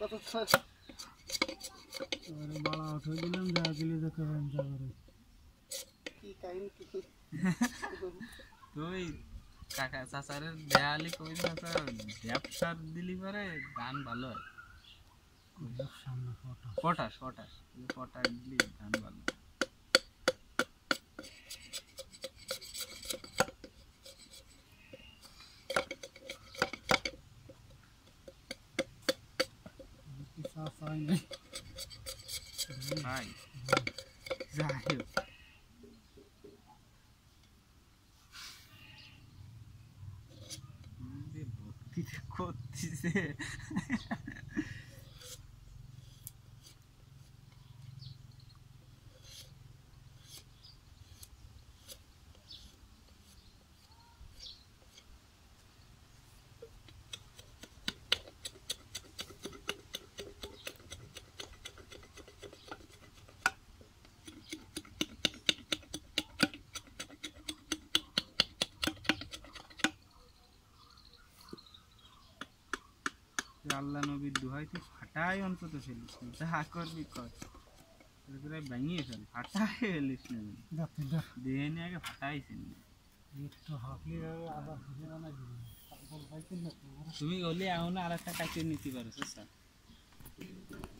बड़ा उठो दिलम जागली देखो जागरे की टाइम की তুই কাকা চাচারের দেয়ালি কই চাচা ব্যবসার দিলি পারে ধান ভালো হয় সামনে পটাশ পটাশ পটাশ দিলি ধান ভালো Fine. Fine. Zahir. ভক্তি করতেছে আল্লাহ নবীর দোহাই তুই ফাটাই অন্তত ফেলিস না যা করবি কর ভেঙিয়ে ফেল ফাটাই ফেলিস না দেহে নিয়ে আগে ফাটাইছেন তুমি হলে এমন আর একটা কাটিয়ে নিতে পারো স্যার